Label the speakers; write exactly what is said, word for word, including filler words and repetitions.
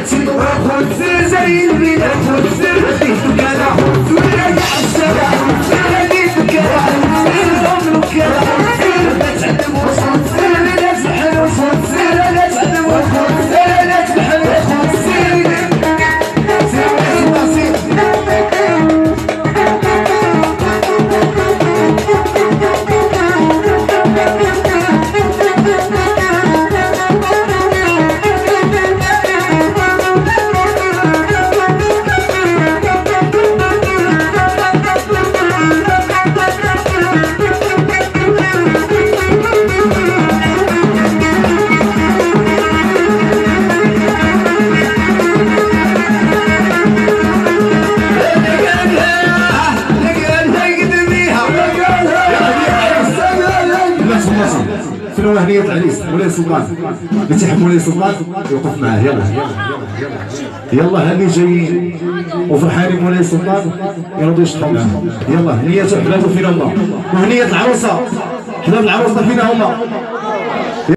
Speaker 1: بلاتي وخذ سير زي البلاد خذ سير هديتك انا وراجع الشارع هديتك انا العمر كذا لا تعلم وخذ سير لا تحل وخذ سير لا تعلم وخذ سير لا تحل وخذ سير شنو هنية العريس مولاي سلطان اللي تيحب مولاي سلطان يوقف معاه. يلا يلا هاني جايين وفرحانين مولاي سلطان يرضوا يشطحوا معاه. يلا هنية حبابه فينا هما وهنية العروسة حباب العروسة فينا هما.